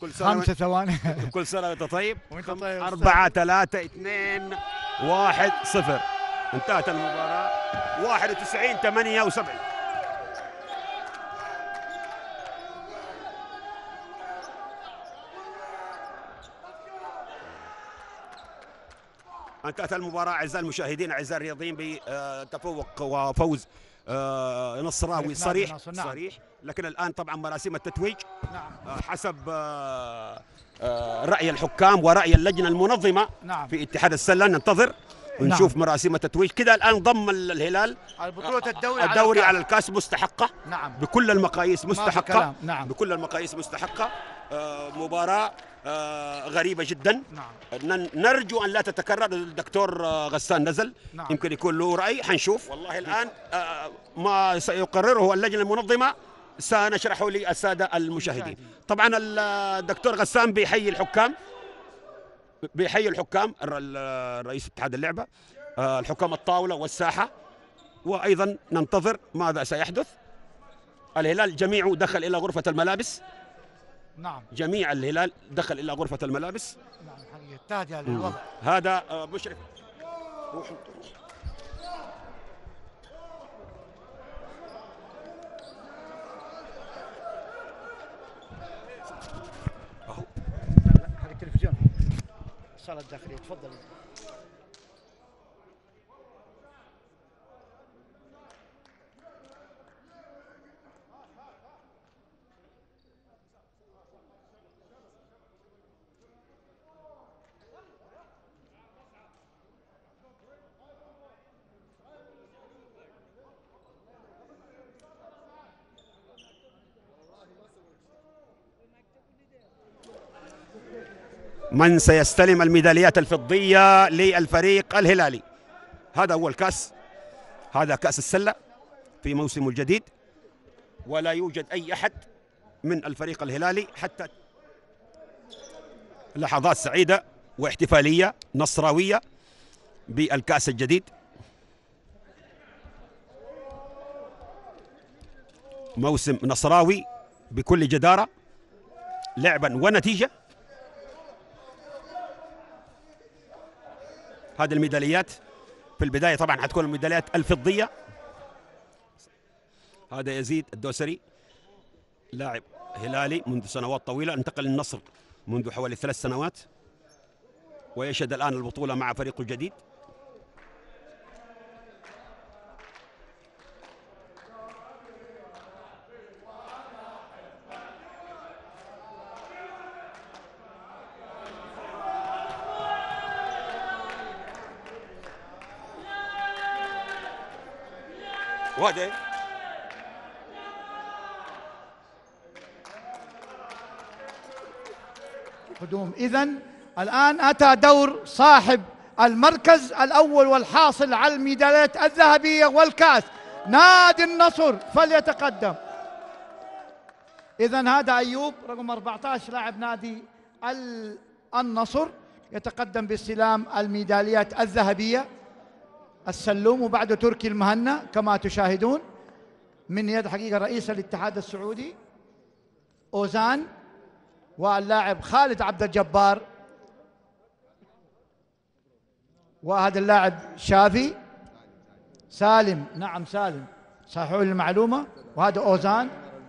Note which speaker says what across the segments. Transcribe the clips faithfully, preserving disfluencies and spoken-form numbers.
Speaker 1: كل سنة
Speaker 2: خمسة ثواني.
Speaker 1: كل سنة وأنت طيب.
Speaker 2: وأنت طيب.
Speaker 1: أربعة ثلاثة اثنين واحد صفر. انتهت المباراة واحد وتسعين ثمانية وسبعين. انتهت المباراة أعزائي المشاهدين أعزائي الرياضيين بتفوق وفوز نصراوي صريح صريح. لكن الآن طبعا مراسم التتويج
Speaker 2: نعم.
Speaker 1: حسب رأي الحكام ورأي اللجنة المنظمة
Speaker 2: نعم.
Speaker 1: في اتحاد السلة. ننتظر ونشوف نعم. مراسم التتويج. كده الآن ضم الهلال
Speaker 2: البطولة الدوري,
Speaker 1: الدوري
Speaker 2: على,
Speaker 1: على الكاس مستحقة.
Speaker 2: نعم.
Speaker 1: بكل المقاييس مستحقة.
Speaker 2: نعم.
Speaker 1: بكل المقاييس مستحقة. آه مباراة آه غريبة جدا.
Speaker 2: نعم.
Speaker 1: نرجو أن لا تتكرر. الدكتور آه غسان نزل.
Speaker 2: نعم.
Speaker 1: يمكن يكون له رأي. حنشوف والله الآن آه ما سيقرره اللجنة المنظمة سنشرحه للسادة المشاهدين. طبعا الدكتور غسان بيحيي الحكام بيحيي الحكام رئيس اتحاد اللعبة الحكام الطاولة والساحة. وأيضا ننتظر ماذا سيحدث. الهلال جميعه دخل إلى غرفة الملابس.
Speaker 2: نعم.
Speaker 1: جميع الهلال دخل إلى غرفة الملابس.
Speaker 2: نعم حقيقة تهدئة للوضع.
Speaker 1: هذا مشرف. روحوا
Speaker 2: اهو حق التلفزيون الصالة الداخلية. تفضل.
Speaker 1: من سيستلم الميداليات الفضية للفريق الهلالي. هذا هو الكاس. هذا كأس السلة في موسمه الجديد. ولا يوجد أي أحد من الفريق الهلالي حتى لحظات سعيدة واحتفالية نصراوية بالكأس الجديد. موسم نصراوي بكل جدارة لعبا ونتيجة. هذه الميداليات في البداية طبعا حتكون الميداليات الفضية. هذا يزيد الدوسري لاعب هلالي منذ سنوات طويلة. انتقل للنصر منذ حوالي ثلاث سنوات ويشهد الآن البطولة مع فريقه الجديد. وهذا
Speaker 2: قدوم. إذن الآن أتى دور صاحب المركز الأول والحاصل على الميداليات الذهبية والكأس نادي النصر. فليتقدم. إذن هذا أيوب رقم أربعة عشر لاعب نادي النصر يتقدم باستلام الميداليات الذهبية. السلوم وبعده تركي المهنا كما تشاهدون من يد حقيقة رئيس الاتحاد السعودي أوزان واللاعب خالد عبد الجبار. وهذا اللاعب شافي سالم. نعم سالم صححوا لي المعلومة. وهذا أوزان.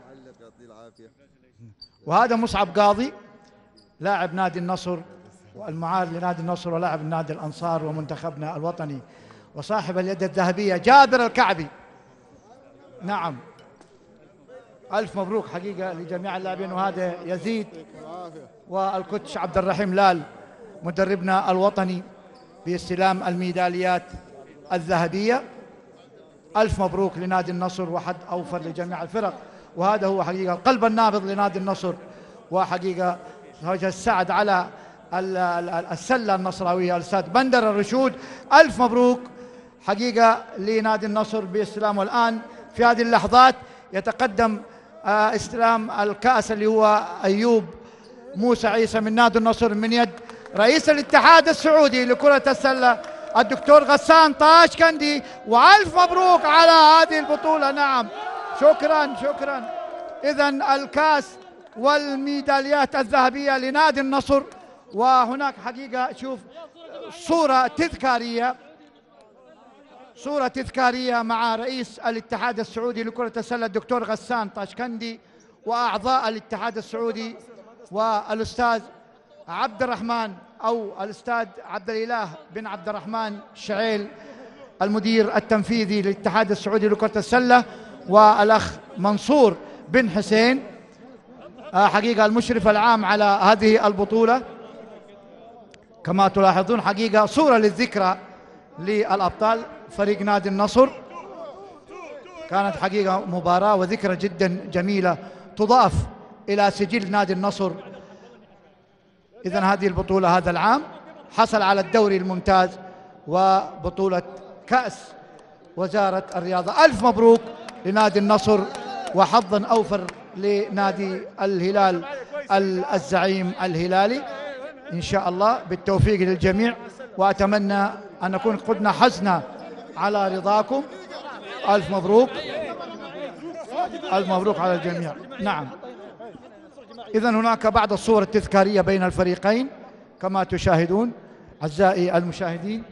Speaker 2: وهذا مصعب قاضي لاعب نادي النصر والمعار لنادي النصر ولاعب النادي الأنصار ومنتخبنا الوطني وصاحب اليد الذهبية جابر الكعبي. نعم ألف مبروك حقيقة لجميع اللاعبين. وهذا يزيد والكوتش عبد الرحيم لال مدربنا الوطني باستلام الميداليات الذهبية. ألف مبروك لنادي النصر وحد أوفر لجميع الفرق. وهذا هو حقيقة القلب النابض لنادي النصر وحقيقة وجه السعد على السلة النصراوية الأستاذ بندر الرشود. ألف مبروك حقيقة لنادي النصر باستلامه. الآن في هذه اللحظات يتقدم استلام الكأس اللي هو أيوب موسى عيسى من نادي النصر من يد رئيس الاتحاد السعودي لكرة السلة الدكتور غسان طاشكندي. وألف مبروك على هذه البطولة. نعم شكرا شكرا. إذن الكأس والميداليات الذهبية لنادي النصر. وهناك حقيقة شوف صورة تذكارية، صورة تذكارية مع رئيس الاتحاد السعودي لكرة السلة الدكتور غسان طاشكندي وأعضاء الاتحاد السعودي والأستاذ عبد الرحمن أو الأستاذ عبد الإله بن عبد الرحمن شعيل المدير التنفيذي للاتحاد السعودي لكرة السلة، والأخ منصور بن حسين حقيقة المشرف العام على هذه البطولة. كما تلاحظون حقيقة صورة للذكرى للأبطال فريق نادي النصر. كانت حقيقة مباراة وذكرى جدا جميلة تضاف إلى سجل نادي النصر. إذن هذه البطولة هذا العام حصل على الدوري الممتاز وبطولة كأس وزارة الرياضة. ألف مبروك لنادي النصر وحظا أوفر لنادي الهلال الزعيم الهلالي. إن شاء الله بالتوفيق للجميع، وأتمنى أن نكون قدنا حزنا على رضاكم. ألف مبروك، ألف مبروك على الجميع. نعم، إذن هناك بعض الصور التذكارية بين الفريقين كما تشاهدون أعزائي المشاهدين.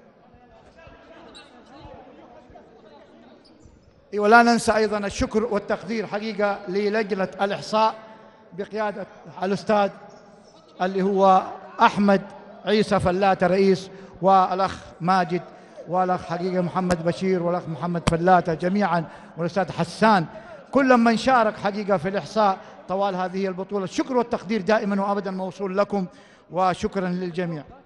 Speaker 2: ولا ننسى أيضا الشكر والتقدير حقيقة للجنة الإحصاء بقيادة الأستاذ اللي هو أحمد عيسى فلاتة رئيس، والأخ ماجد، والأخ حقيقة محمد بشير، والأخ محمد فلاتة جميعا، والأستاذ حسان، كل من شارك حقيقة في الإحصاء طوال هذه البطولة. الشكر والتقدير دائما وأبدا موصول لكم، وشكرا للجميع.